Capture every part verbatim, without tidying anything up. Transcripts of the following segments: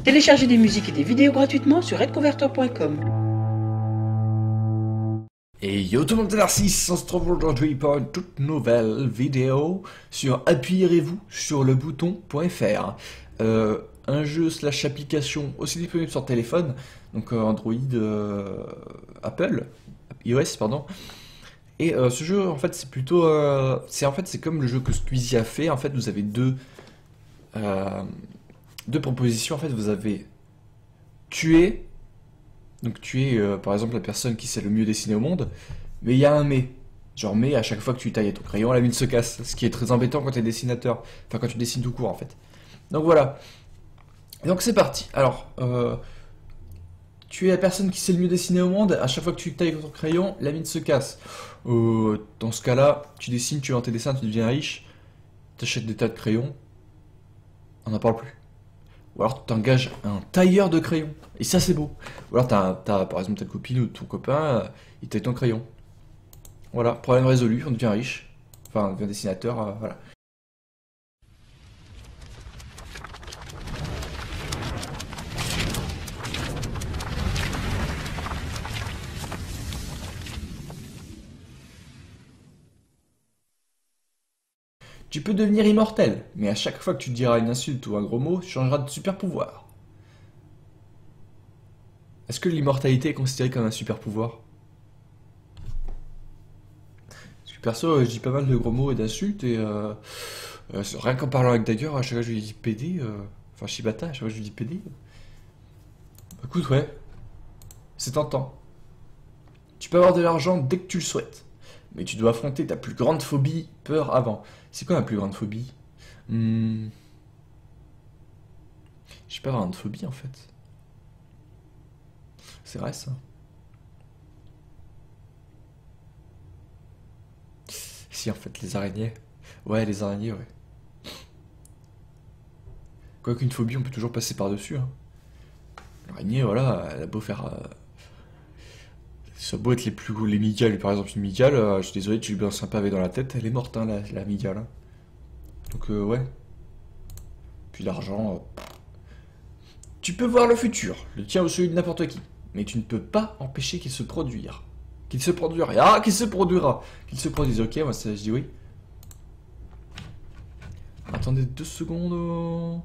Téléchargez des musiques et des vidéos gratuitement sur redconvertor point com. Et yo tout le monde, c'est Narcisse, on se retrouve aujourd'hui pour une toute nouvelle vidéo sur Appuyez-vous sur le bouton.fr. Euh, un jeu slash application aussi disponible sur téléphone, donc euh, Android, euh, Apple, iOS pardon. Et euh, ce jeu en fait c'est plutôt, euh, c'est en fait c'est comme le jeu que Squeezie a fait. En fait vous avez deux, euh, deux propositions. En fait vous avez tuer. Donc tu es euh, par exemple la personne qui sait le mieux dessiner au monde, mais il y a un mais. Genre mais à chaque fois que tu tailles ton crayon, la mine se casse, ce qui est très embêtant quand tu es dessinateur, enfin quand tu dessines tout court en fait. Donc voilà. Et donc c'est parti. Alors, euh, tu es la personne qui sait le mieux dessiner au monde, à chaque fois que tu tailles ton crayon, la mine se casse. Euh, dans ce cas-là, tu dessines, tu vends tes dessins, tu deviens riche, t'achètes des tas de crayons, on n'en parle plus. Ou alors tu t'engages un tailleur de crayon. Et ça c'est beau. Ou alors t'as, t'as par exemple ta copine ou ton copain, euh, il taille ton crayon. Voilà, problème résolu, on devient riche. Enfin, on devient dessinateur, euh, voilà. Tu peux devenir immortel, mais à chaque fois que tu diras une insulte ou un gros mot, tu changeras de super pouvoir. Est-ce que l'immortalité est considérée comme un super pouvoir? Parce que perso, je dis pas mal de gros mots et d'insultes, et euh, euh, rien qu'en parlant avec Dagger, à chaque fois je lui dis P D, euh, enfin Shibata, à chaque fois je lui dis P D. Écoute, ouais, c'est tentant. Tu peux avoir de l'argent dès que tu le souhaites, mais tu dois affronter ta plus grande phobie, peur avant. C'est quoi ma plus grande phobie? hmm... Je peux avoir une phobie en fait. C'est vrai ça. Si en fait, les araignées. Ouais, les araignées, ouais. Quoique une phobie, on peut toujours passer par-dessus. Hein. L'araignée, voilà, elle a beau faire. Euh... Ça a beau être les plus gros, les mygales, par exemple, une mygale, euh, je suis désolé, tu lui balances un pavé dans la tête, elle est morte, hein, la, la mygale. Hein. Donc, euh, ouais. Puis l'argent. Euh... Tu peux voir le futur, le tien ou celui de n'importe qui, mais tu ne peux pas empêcher qu'il se produise. Qu'il se produira. Ah, qu'il se produira. Qu'il se produise, ok, moi ça, je dis oui. Attendez deux secondes.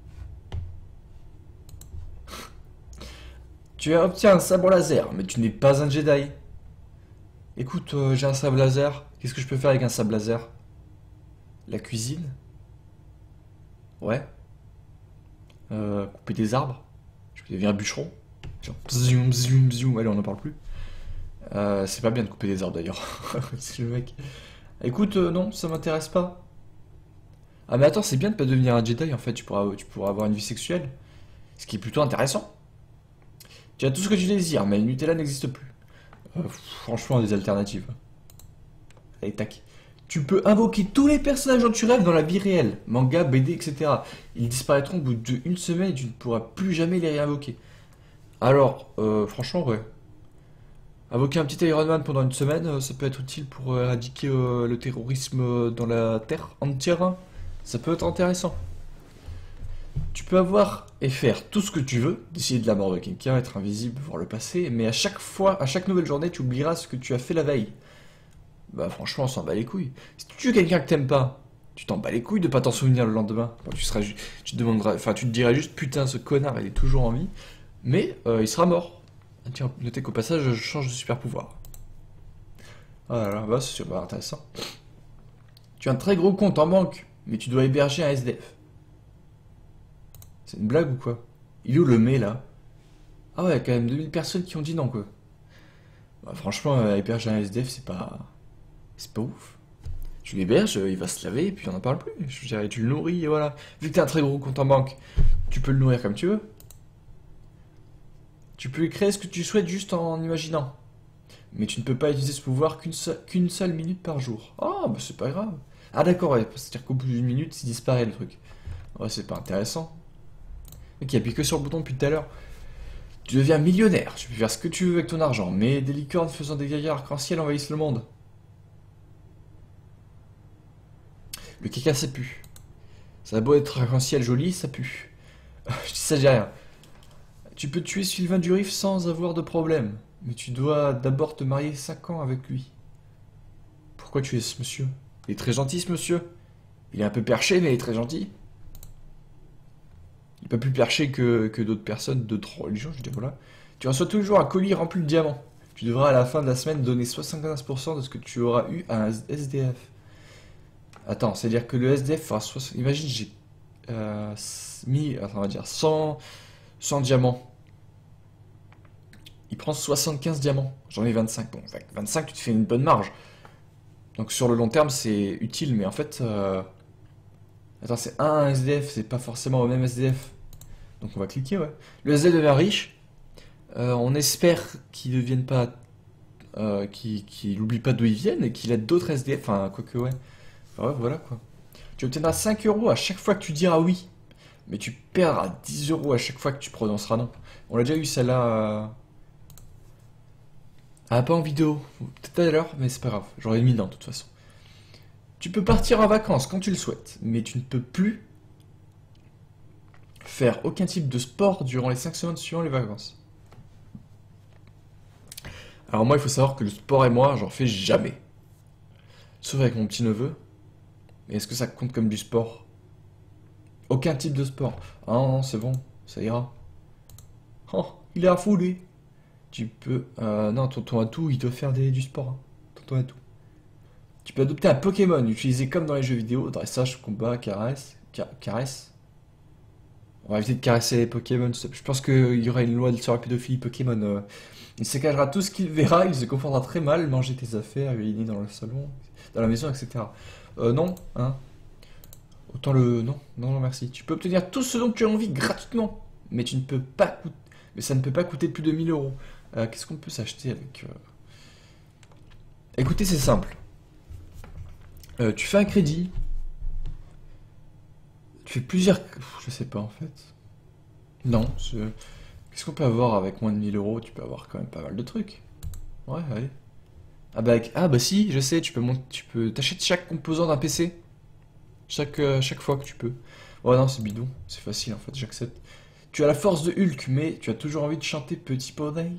Tu obtiens un sabre laser, mais tu n'es pas un Jedi. Écoute, euh, j'ai un sabre laser. Qu'est-ce que je peux faire avec un sabre laser? La cuisine? Ouais. Euh, couper des arbres? Je peux devenir bûcheron? Genre, bzoum, bzoum, bzoum. Allez, on n'en parle plus. Euh, c'est pas bien de couper des arbres d'ailleurs. C'est le mec. Écoute, euh, non, ça m'intéresse pas. Ah mais attends, c'est bien de pas devenir un Jedi en fait, tu pourras, tu pourras avoir une vie sexuelle. Ce qui est plutôt intéressant. Tu as tout ce que tu désires, mais le Nutella n'existe plus. Euh, franchement, des alternatives. Allez, tac. Tu peux invoquer tous les personnages dont tu rêves dans la vie réelle. Manga, B D, et cetera. Ils disparaîtront au bout d'une semaine et tu ne pourras plus jamais les réinvoquer. Alors, euh, franchement, ouais. Invoquer un petit Iron Man pendant une semaine, euh, ça peut être utile pour éradiquer euh, le terrorisme euh, dans la Terre entière. Ça peut être intéressant. Tu peux avoir et faire tout ce que tu veux, décider de la mort de quelqu'un, être invisible, voir le passé, mais à chaque fois, à chaque nouvelle journée, tu oublieras ce que tu as fait la veille. Bah franchement, on s'en bat les couilles. Si tu tues quelqu'un que t'aimes pas, tu t'en bats les couilles de pas t'en souvenir le lendemain. Bon, tu seras, tu te demanderas, enfin tu te diras juste putain ce connard il est toujours en vie, mais euh, il sera mort. Tiens, notez qu'au passage je change de super pouvoir. Voilà, bah c'est super intéressant. Tu as un très gros compte en banque, mais tu dois héberger un S D F. C'est une blague ou quoi? Il est où le mais là? Ah ouais, quand même deux mille personnes qui ont dit non quoi. Bah, franchement, euh, héberger un S D F c'est pas... C'est pas ouf. Tu l'héberges, il va se laver et puis on n'en parle plus. Je dirais, tu le nourris et voilà. Vu que tu as un très gros compte en banque, tu peux le nourrir comme tu veux. Tu peux créer ce que tu souhaites juste en imaginant. Mais tu ne peux pas utiliser ce pouvoir qu'une seule, qu'une seule minute par jour. Ah, bah c'est pas grave. Ah d'accord, ouais, c'est-à-dire qu'au bout d'une minute, il disparaît le truc. Ouais, c'est pas intéressant. Mec, il appuie que sur le bouton depuis tout à l'heure. Tu deviens millionnaire, tu peux faire ce que tu veux avec ton argent, mais des licornes faisant des gaillards arc-en-ciel envahissent le monde. Le caca ça pue. Ça a beau être arc-en-ciel joli, ça pue. Je dis ça, j'ai rien. Tu peux tuer Sylvain Durif sans avoir de problème. Mais tu dois d'abord te marier cinq ans avec lui. Pourquoi tu es ce monsieur? Il est très gentil ce monsieur. Il est un peu perché mais il est très gentil. Il n'est pas plus perché que, que d'autres personnes d'autres religions, je dis voilà. Tu reçois toujours un colis rempli de diamants. Tu devras à la fin de la semaine donner soixante-quinze pour cent de ce que tu auras eu à un S D F. Attends, c'est-à-dire que le S D F fera soixante... Imagine, j'ai euh, mis, attends, on va dire cent, cent diamants. Il prend soixante-quinze diamants. J'en ai vingt-cinq. Bon, vingt-cinq, tu te fais une bonne marge. Donc sur le long terme, c'est utile, mais en fait... Euh... Attends, c'est un S D F, c'est pas forcément au même S D F. Donc on va cliquer, ouais. Le S D F devient riche. Euh, on espère qu'il ne devienne pas... Euh, qu'il qu'il n'oublie pas d'où ils viennent et qu'il aide d'autres S D F. Enfin, quoique, ouais. Enfin, ouais, voilà, quoi. Tu obtiendras cinq euros à chaque fois que tu diras oui. Mais tu perdras dix euros à chaque fois que tu prononceras non. On l'a déjà eu, celle-là... Euh... Ah, pas en vidéo. Peut-être à l'heure, mais c'est pas grave. J'aurais mis non, de toute façon. Tu peux partir en vacances quand tu le souhaites, mais tu ne peux plus faire aucun type de sport durant les cinq semaines suivant les vacances. Alors moi, il faut savoir que le sport et moi, j'en fais jamais. Sauf avec mon petit-neveu. Mais est-ce que ça compte comme du sport? Aucun type de sport. Ah non, non, c'est bon, ça ira. Oh, il est à fou, lui. Tu peux... Euh, non, tonton Atou, il doit faire des, du sport. Hein. Tonton Atou. Tu peux adopter un Pokémon, utilisé comme dans les jeux vidéo, dressage, combat, caresse, ca caresse. On va éviter de caresser les Pokémon. Je pense qu'il y aura une loi sur la pédophilie Pokémon. Euh. Il saccagera tout ce qu'il verra, il se confondra très mal, manger tes affaires, uriner dans le salon, dans la maison, et cetera. Euh, non, hein. Autant le... Non, non, non, merci. Tu peux obtenir tout ce dont tu as envie gratuitement, mais tu ne peux pas coûter... Mais ça ne peut pas coûter plus de mille euros. Euh, Qu'est-ce qu'on peut s'acheter avec... Euh... Écoutez, c'est simple. Euh, tu fais un crédit. Tu fais plusieurs... Je sais pas, en fait. Non, qu'est-ce qu'on peut avoir avec moins de mille euros? Tu peux avoir quand même pas mal de trucs. Ouais, allez. Ah bah, avec... ah bah si, je sais, tu peux monter... tu peux t'achètes chaque composant d'un P C. Chaque, euh, chaque fois que tu peux. Ouais, non, c'est bidon. C'est facile, en fait, j'accepte. Tu as la force de Hulk, mais tu as toujours envie de chanter Petit Poney.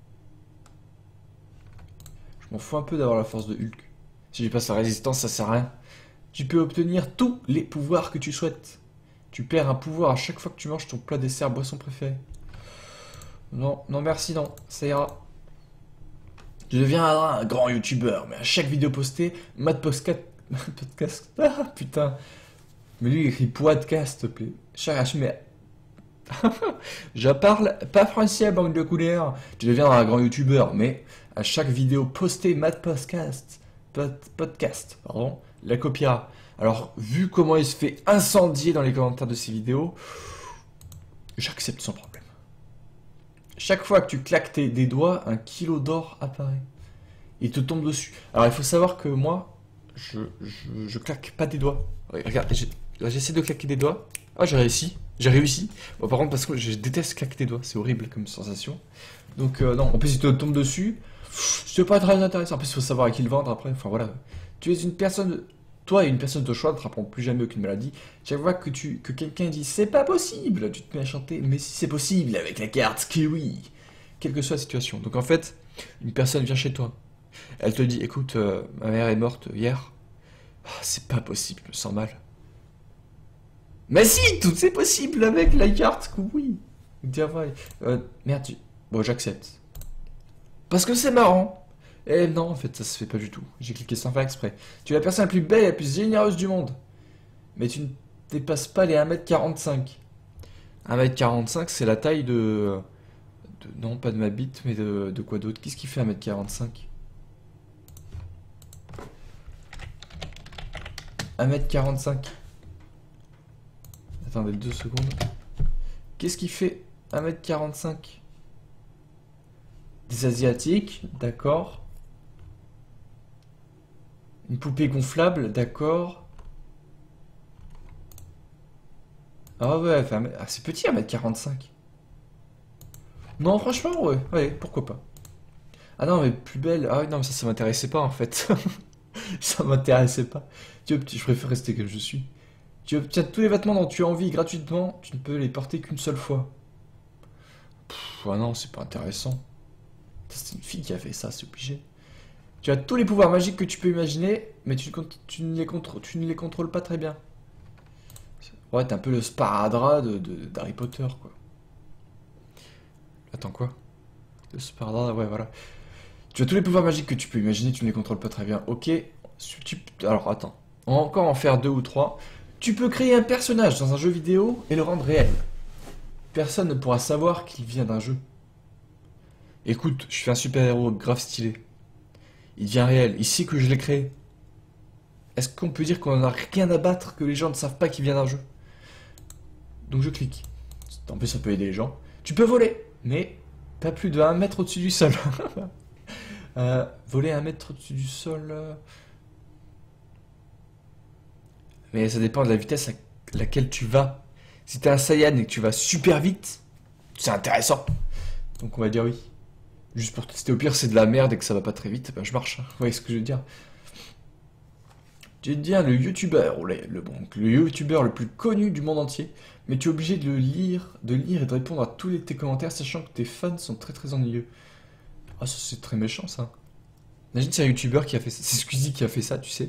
Je m'en fous un peu d'avoir la force de Hulk. Si j'ai pas sa résistance, ça sert à rien. Tu peux obtenir tous les pouvoirs que tu souhaites. Tu perds un pouvoir à chaque fois que tu manges ton plat dessert boisson préférée. Non, non merci, non. Ça ira. Tu deviendras un grand youtubeur, mais à chaque vidéo postée, Mad Podcast... Podcast... Ah, putain. Mais lui, il écrit podcast, s'il te plaît. Chaque... Mais... Je parle pas français, banque de couleurs. Tu deviendras un grand youtubeur, mais à chaque vidéo postée, Mad Podcast... Pod... Podcast, pardon, la copiera. Alors, vu comment il se fait incendier dans les commentaires de ses vidéos, j'accepte sans problème. Chaque fois que tu claques tes, des doigts, un kilo d'or apparaît. Il te tombe dessus. Alors, il faut savoir que moi, je, je, je claque pas des doigts. Regarde, j'essaie de claquer des doigts. Ah, j'ai réussi. J'ai réussi. Bon, par contre, parce que je déteste claquer des doigts. C'est horrible comme sensation. Donc, euh, non. En plus, il te tombe dessus. C'est pas très intéressant. En plus, il faut savoir à qui le vendre après. Enfin, voilà. Tu es une personne... Toi et une personne de choix ne te plus jamais aucune maladie. Chaque fois que, tu, que quelqu'un dit c'est pas possible, tu te mets à chanter mais si c'est possible avec la carte Kiwi. Quelle que soit la situation. Donc en fait, une personne vient chez toi. Elle te dit écoute, euh, ma mère est morte hier. Oh, c'est pas possible, je me sens mal. Mais si, tout c'est possible avec la carte Kiwi. Euh, merde, tu... bon j'accepte. Parce que c'est marrant. Eh non, en fait, ça se fait pas du tout. J'ai cliqué sans faire exprès. Tu es la personne la plus belle et la plus généreuse du monde. Mais tu ne dépasses pas les un mètre quarante-cinq. un mètre quarante-cinq, c'est la taille de... de... Non, pas de ma bite, mais de, de quoi d'autre? Qu'est-ce qui fait un mètre quarante-cinq? un mètre quarante-cinq. Attendez deux secondes. Qu'est-ce qui fait un mètre quarante-cinq? Des Asiatiques, d'accord. Une poupée gonflable, d'accord. Ah ouais, enfin, ah, c'est petit un mètre quarante-cinq. Non, franchement, ouais, ouais, pourquoi pas. Ah non, mais plus belle. Ah non, mais ça, ça m'intéressait pas en fait. Ça m'intéressait pas. Tu vois, je préfère rester comme je suis. Tu obtiens tous les vêtements dont tu as envie gratuitement, tu ne peux les porter qu'une seule fois. ouais, non, c'est pas intéressant. C'est une fille qui a fait ça, c'est obligé. Tu as tous les pouvoirs magiques que tu peux imaginer, mais tu, tu, ne, les contrôles, tu ne les contrôles pas très bien. Ouais, t'es un peu le sparadrap de, de, d'Harry Potter, quoi. Attends, quoi? Le sparadrap, ouais, voilà. Tu as tous les pouvoirs magiques que tu peux imaginer, tu ne les contrôles pas très bien. Ok, tu, alors attends. On va encore en faire deux ou trois. Tu peux créer un personnage dans un jeu vidéo et le rendre réel. Personne ne pourra savoir qu'il vient d'un jeu. Écoute, je fais un super-héros grave stylé. Il devient réel, ici que je l'ai créé. Est-ce qu'on peut dire qu'on n'en a rien à battre, que les gens ne savent pas qu'il vient d'un jeu? Donc je clique. En plus ça peut aider les gens. Tu peux voler, mais pas plus de un mètre au-dessus du sol. euh, voler un mètre au-dessus du sol... Euh... Mais ça dépend de la vitesse à laquelle tu vas. Si t'es un Saiyan et que tu vas super vite, c'est intéressant. Donc on va dire oui. Juste pour tester, au pire c'est de la merde et que ça va pas très vite, ben je marche. Vous voyez ce que je veux dire? Je vais te dire le youtubeur, le, le, bon, le youtubeur le plus connu du monde entier, mais tu es obligé de le lire, de lire et de répondre à tous les, tes commentaires, sachant que tes fans sont très très ennuyeux. Ah, ça c'est très méchant ça. Imagine c'est un youtubeur qui a fait ça, c'est Squeezie qui a fait ça, tu sais.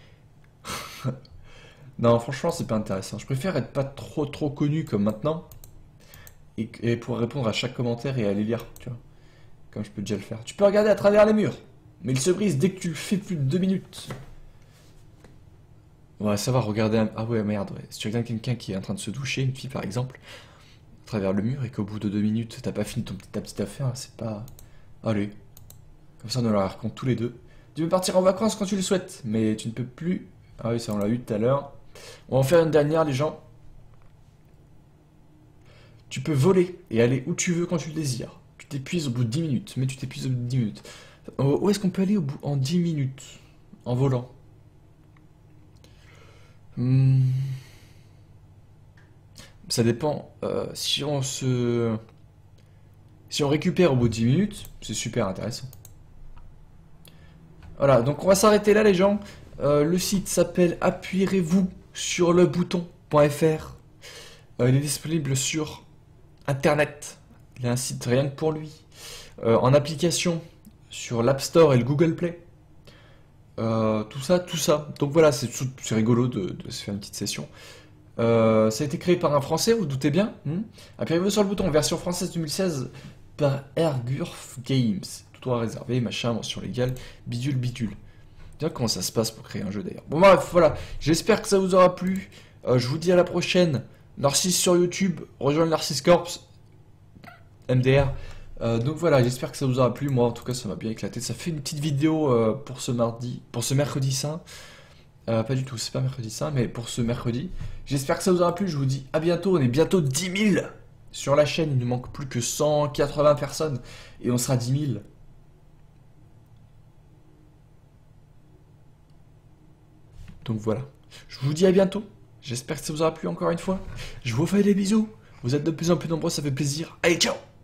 Non, franchement c'est pas intéressant. Je préfère être pas trop trop connu comme maintenant, et, et pouvoir répondre à chaque commentaire et aller lire, tu vois. Comme je peux déjà le faire. Tu peux regarder à travers les murs, mais il se brise dès que tu le fais plus de deux minutes. Ouais, ça va, regarder un... Ah ouais, merde, ouais. Si tu regardes quelqu'un qui est en train de se doucher, une fille par exemple, à travers le mur, et qu'au bout de deux minutes, t'as pas fini ton, ta petite affaire, c'est pas... Allez. Comme ça, on la raconte tous les deux. Tu peux partir en vacances quand tu le souhaites, mais tu ne peux plus... Ah oui, ça on l'a eu tout à l'heure. On va en faire une dernière, les gens. Tu peux voler et aller où tu veux quand tu le désires. Tu t'épuises au bout de dix minutes, mais tu t'épuises au bout de dix minutes. Où est-ce qu'on peut aller au bout en dix minutes en volant? Hmm. Ça dépend. Euh, si on se... Si on récupère au bout de dix minutes, c'est super intéressant. Voilà, donc on va s'arrêter là les gens. Euh, le site s'appelle appuyerez-vous sur le bouton.fr. Euh, il est disponible sur Internet. Il y a un site rien que pour lui. Euh, en application sur l'App Store et le Google Play. Euh, tout ça, tout ça. Donc voilà, c'est rigolo de, de se faire une petite session. Euh, ça a été créé par un Français, vous doutez bien. Hmm Appuyez-vous sur le bouton version française deux mille seize par Airgurf Games. Tout droit réservé, machin, mention légale, bidule, bidule. Bien comment ça se passe pour créer un jeu d'ailleurs. Bon bref, voilà. J'espère que ça vous aura plu. Euh, je vous dis à la prochaine. Narcisse sur YouTube. Rejoignez Narcisse Corps. M D R. Euh, donc voilà, j'espère que ça vous aura plu. Moi en tout cas ça m'a bien éclaté. Ça fait une petite vidéo euh, pour ce mardi, pour ce mercredi saint. Euh, pas du tout, c'est pas mercredi saint, mais pour ce mercredi. J'espère que ça vous aura plu. Je vous dis à bientôt. On est bientôt dix mille sur la chaîne. Il ne manque plus que cent quatre-vingts personnes et on sera dix mille. Donc voilà. Je vous dis à bientôt. J'espère que ça vous aura plu encore une fois. Je vous fais des bisous. Vous êtes de plus en plus nombreux, ça fait plaisir. Allez, ciao!